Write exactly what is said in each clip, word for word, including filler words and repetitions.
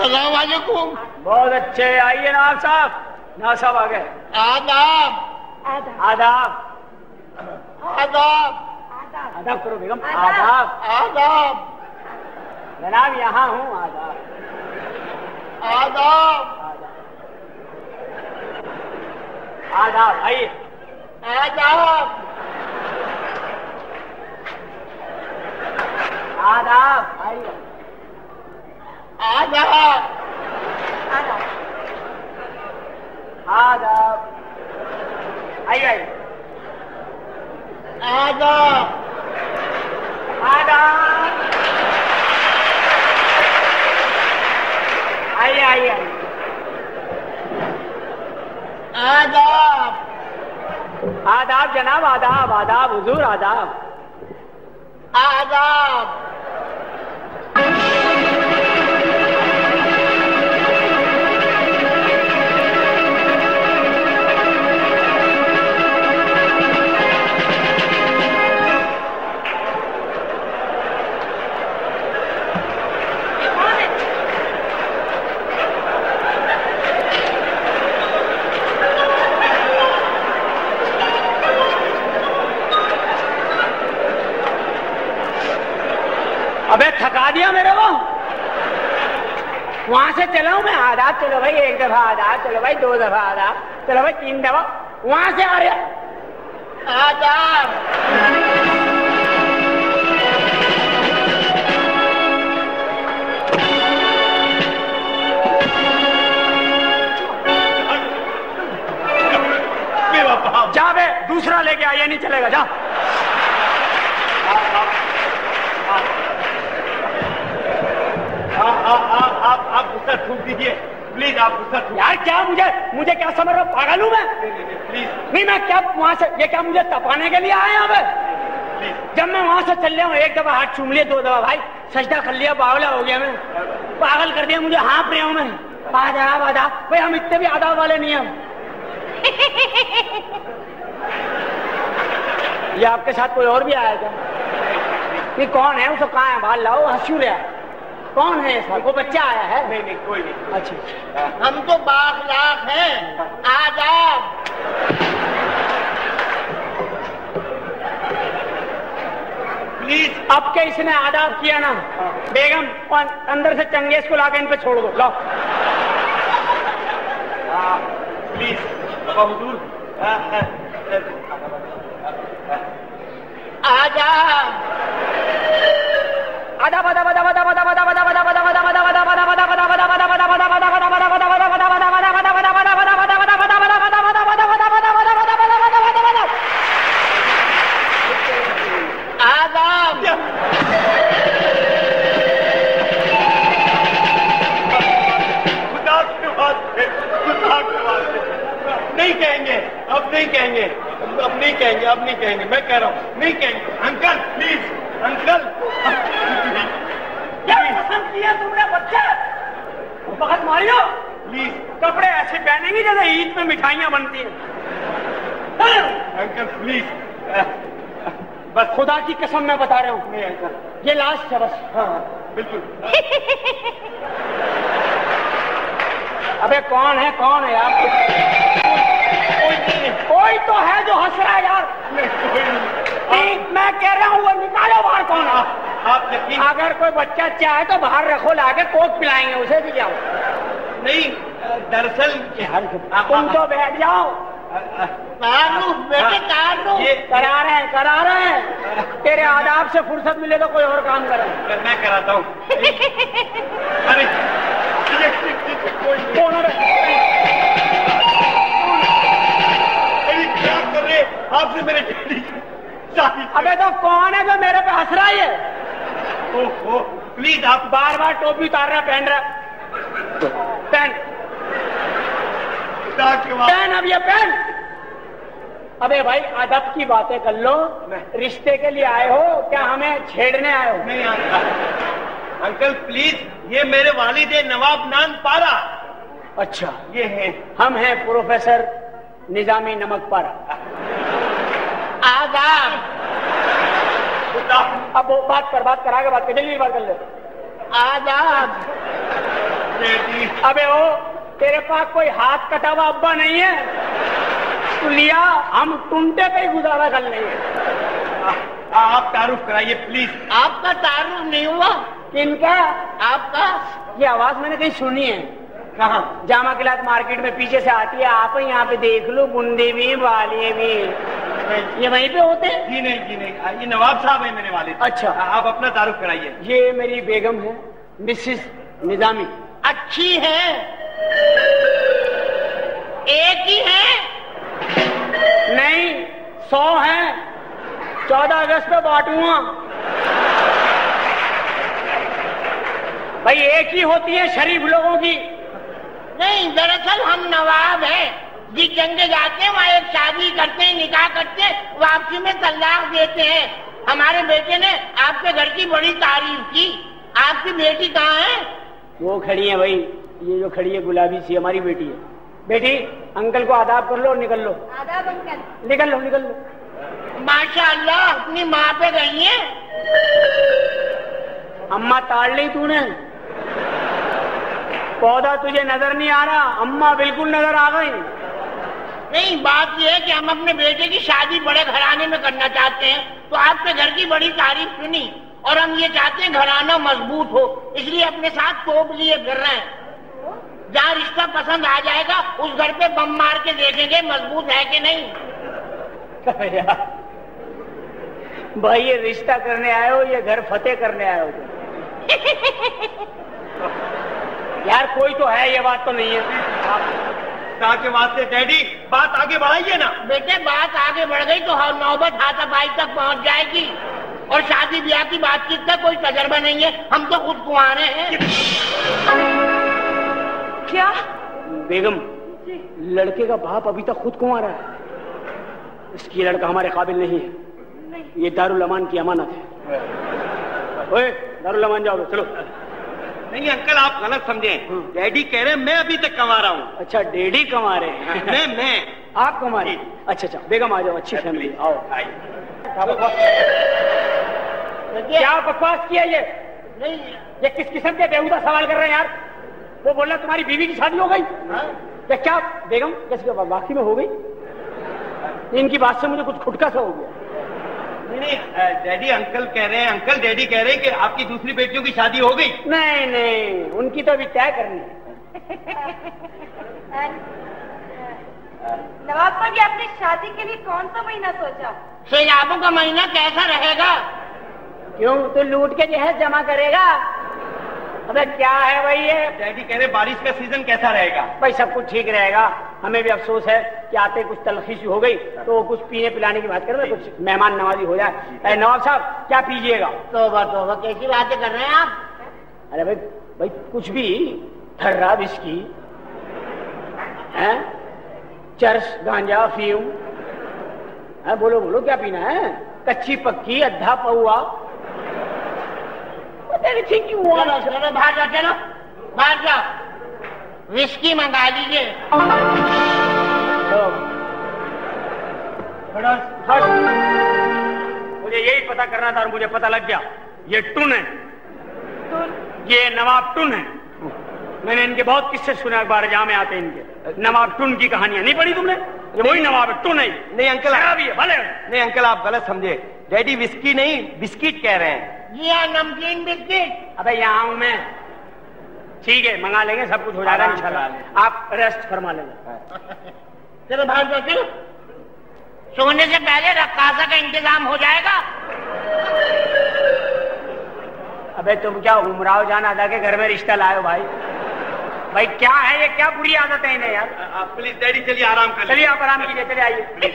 अस्सलाम वालेकुम। बहुत अच्छे, आइए नवाब साहब। नवाब साहब आ गए। आदाब आदाब आदाब आदाब करो बेगम। आदाब आदाब जनाब, यहाँ हूँ। आदाब आदाब आदाब आइए। आदाब आदाब आइए। आदाब आदाब आइए आइए। आदाब आदाब आइए आइए आइए। आदाब आदाब जनाब, आदाब आदाब हुजूर, आदाब आदाब। अबे थका दिया मेरे को। वहां से चलो मैं। आदाब चलो भाई, एक दफा आदाब, चलो भाई दो दफा आदाब, चलो भाई तीन दफा। वहां से आ रहे आदाब जा बे, दूसरा लेके आइए, नहीं चलेगा, जा। आप आप गुस्सा छूट दीजिए प्लीज। आप गुस्सा यार क्या मुझे मुझे क्या समझ रहे हो? पागल हूँ मैं? प्लीज नहीं, मैं क्या वहां से, ये क्या मुझे तपाने के लिए आए यहाँ पे? जब मैं वहां से चल रहा हूँ, एक दफा हाथ चूम लिया, दो दफा भाई सजदा कर लिया, बावला हो गया मैं, पागल कर दिया मुझे, हाँप रहा हूँ मैं। आदाब आदाब भाई, हम इतने भी आदाब वाले नहीं हम। ये आपके साथ कोई और भी आया क्या? ये कौन है? उसको कहाँ है? बाहर लाओ, हंस क्यों रहा है? कौन है इसमें? कोई बच्चा आया है? नहीं नहीं कोई नहीं। अच्छा, हम तो बाखलाक हैं। आदाब प्लीज। अब के इसने आदाब किया ना, बेगम अंदर से चंगेज को लाकर इन पे छोड़ दो, लाओ। प्लीज बाबा हुजूर। आदाब आदाब आदाब आदाब आदाब आदाब आदाब आदाब आदाब आदाब आदाब आदाब आदाब आदाब नहीं कहेंगे, अब नहीं कहेंगे, अब नहीं कहेंगे, अब नहीं कहेंगे, मैं कह रहा हूँ नहीं कहेंगे। अंकल प्लीज, अंकल क्या पसंद किया तुमने बच्चे? बहुत मारियो प्लीज। कपड़े ऐसे पहनेंगे जैसे ईद में मिठाइयाँ बनती हैं। अंकल प्लीज, बस खुदा की कसम मैं बता रहा हूँ, नहीं अंकल, ये लास्ट है बस। हाँ बिल्कुल। अबे कौन है, कौन है यार? कोई नहीं, कोई तो है जो हंस रहा है यार। ठीक मैं कह रहा हूँ, वो निकालो बाहर। कौन है? आप यकीन, अगर कोई बच्चा चाहे तो बाहर रखो, लाके कोक पिलाएंगे उसे भी। जाओ। नहीं दरअसल तुम तो बैठ जाओ। बेटे ये करा रहे हैं, करा रहे हैं। तेरे आदाब से फुर्सत मिले तो कोई और काम करे। मैं कराता हूँ। अरे कौन है? क्या कर रहे आपसे मेरे? अबे तो कौन है जो मेरे पे हंस रहा है? ओहो प्लीज, आप बार बार टोपी उतार रहा, पहन रहा, पहन पहन अब ये पहन। अबे भाई अदब की बातें कर लो। रिश्ते के लिए आए हो क्या हमें छेड़ने आए हो? नहीं आता। अंकल प्लीज, ये मेरे वालिद है नवाब नान पारा। अच्छा, ये है, हम हैं प्रोफेसर निजामी नमक पारा। आदाब अब वो बात कर, बात करा के बात कर, जल्दी बात कर ले। आदाब डैडी। अबे ओ, तेरे पास कोई हाथ कटा हुआ अब्बा नहीं है? तू लिया, हम टुंटे पे ही गुजारा कर लेंगे। आप तारुफ कराइए प्लीज। आपका तारुफ नहीं हुआ? किनका? आपका। ये आवाज मैंने कहीं सुनी है। कहाँ? जामा क्लाथ मार्केट में पीछे से आती है, आप यहाँ पे देख लो, बुंदे भी बालिए भी ये वहीं पे होते हैं। जी नहीं जी नहीं, ये नवाब साहब है मेरे वाले। अच्छा, आप अपना तारुफ कराइए। ये मेरी बेगम है, मिसेस निजामी। अच्छी है? एक ही है? नहीं, सौ है। चौदह अगस्त पे बांटूंगा। भाई एक ही होती है शरीफ लोगों की। नहीं, दरअसल हम नवाब हैं, जिस जंगे जाते हैं वहाँ एक शादी करते हैं, निकाह करते हैं, वापसी में तलाक देते हैं। हमारे बेटे ने आपके घर की बड़ी तारीफ की। आपकी बेटी कहाँ है? वो खड़ी है भाई, ये जो खड़ी है गुलाबी सी, हमारी बेटी है। बेटी, अंकल को आदाब कर लो और निकल लो। आदाब अंकल। निकल लो निकल लो। माशाअल्लाह, अपनी माँ पे गई है। अम्मा ताड़ ली तूने? पौधा तुझे नजर नहीं आ रहा, अम्मा बिल्कुल नजर आ गई। नहीं, बात यह है कि हम अपने बेटे की शादी बड़े घराने में करना चाहते हैं, तो आपके घर की बड़ी तारीफ सुनी और हम ये चाहते हैं घराना मजबूत हो, इसलिए अपने साथ तोप लिए फिर रहे हैं। जहाँ रिश्ता पसंद आ जाएगा उस घर पे बम मार के देखेंगे मजबूत है कि नहीं। भाई ये रिश्ता करने आए हो, ये घर फतेह करने आए हो? यार कोई तो है, ये बात तो नहीं है। के वास्ते डैडी बात आगे बढ़ाइए ना। बेटे, बात आगे बढ़ गई तो नौबत हाथापाई तक पहुंच जाएगी और शादी ब्याह की बातचीत का कोई तजर्बा नहीं है। हम तो खुद कुंवारे हैं। क्या? बेगम, लड़के का बाप अभी तक खुद कुंवारा है। इसकी लड़का हमारे काबिल नहीं है। नहीं। ये दारुल अमान की अमानत है। ओए, दारुल अमान जाओ, चलो। नहीं अंकल, आप गलत समझे। डैडी कह रहे हैं मैं अभी तक कमा रहा हूँ। अच्छा, डैडी कमा रहे हैं? मैं मैं आप कमा रहे? अच्छा अच्छा, बेगम आ जाओ, अच्छी फैमिली, आओ। क्या बकवास किया ये? नहीं, ये किस किस्म के बेहुदा सवाल कर रहे हैं यार? वो बोल रहा तुम्हारी बीवी की शादी हो गई? या क्या बेगम, कैसे वाकई में हो गई? इनकी बात से मुझे कुछ खुटका सा हो गया। नहीं नहीं डैडी, अंकल कह रहे हैं, अंकल डैडी कह रहे हैं कि आपकी दूसरी बेटियों की शादी हो गई। नहीं नहीं, उनकी तो अभी तय करनी है। नवाब साहब, आपने शादी के लिए कौन सा महीना सोचा? सैलाबों का महीना कैसा रहेगा? क्यों, तो लूट के जहर जमा करेगा? अबे क्या है भाई ये? डैडी कह रहे बारिश का सीजन कैसा रहेगा? भाई सब कुछ ठीक रहेगा। हमें भी अफसोस है कि आते कुछ तलखी हो गई, तो कुछ पीने पिलाने की बात करें, कुछ मेहमान नवाजी हो जाए। नवाब साहब, क्या पीजिएगा? तौबा तौबा, कैसी बातें कर रहे हैं आप? अरे भाई भाई कुछ भी, ठर्रा विस्की है, चर्च गांजा अफीम है, बोलो बोलो क्या पीना है? कच्ची पक्की, अद्धा पौआ, चलो चलो बाहर जाओ, चलो बाहर जाओ, विस्की मंगा लीजिए। मुझे यही पता करना था और मुझे पता लग गया, ये टुन है। टुन? ये नवाब टुन है। मैंने इनके बहुत किस्से सुने, अखबार जहाँ में आते हैं इनके। नवाब टुन की कहानियां नहीं पढ़ी तुमने? ये वही नवाब है, टुन है। नहीं अंकल, शराबी है भले। नहीं अंकल, आप गलत समझे। डैडी विस्की नहीं बिस्किट कह रहे हैं। जी हाँ, नमकीन बिस्किट। अबे यहाँ हूं मैं। ठीक है, मंगा लेंगे, सब कुछ हो जाएगा इंशाल्लाह। आप रेस्ट फरमा लेंगे। चलो बाहर जाओ, चलो। सोने से पहले रक्कासा का इंतजाम हो जाएगा। अबे तुम क्या उमराव जान अदा के घर में रिश्ता लाए भाई? भाई क्या है ये, क्या बुरी आदत है इन्हें यार? आप प्लीज डैडी चलिए आराम कर, चलिए आप आराम कीजिए, चलिए आइए।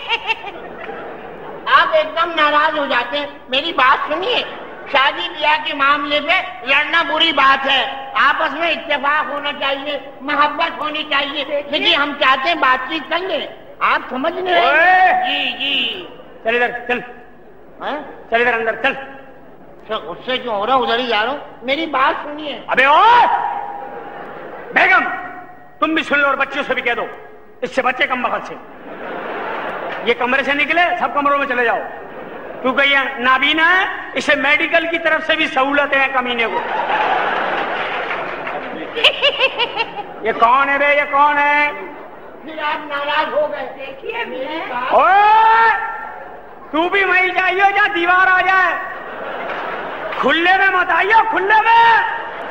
आप एकदम नाराज हो जाते हैं। मेरी बात सुनिए, शादी ब्याह के मामले पे लड़ना बुरी बात है। आपस में इत्तेफाक होना चाहिए, मोहब्बत होनी चाहिए, क्योंकि हम चाहते हैं बातचीत कर ले। आप समझ नहीं रहे? जी जी। चल इधर चल, चल इधर अंदर चल। उससे क्यों हो रहा, उधर ही जा रहा हूँ। मेरी बात सुनिए। अबे ओ बेगम, तुम भी सुन लो और बच्चों से भी कह दो, इससे बच्चे कम वक्त से ये कमरे से निकले, सब कमरों में चले जाओ, क्योंकि ये नाबीना है। इसे मेडिकल की तरफ से भी सहूलतें हैं कमीने को। ये कौन है बे, ये कौन है? फिर आप नाराज हो गए। देखिए मैं ओए, तू भी वहीं जाइयो जा दीवार आ जाए, खुले में मत आइयो, खुले में।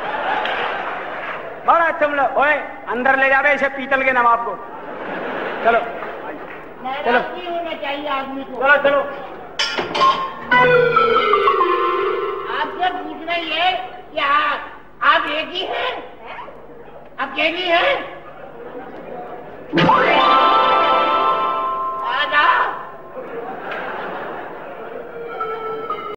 बड़ा तुम लोग, ओए अंदर ले जा बे इसे पीतल के नवाब को। चलो चलो, नहीं होना चाहिए आदमी को। चलो चलो। आपसे पूछना ये कि आप एक ही हैं, अकेली हैं?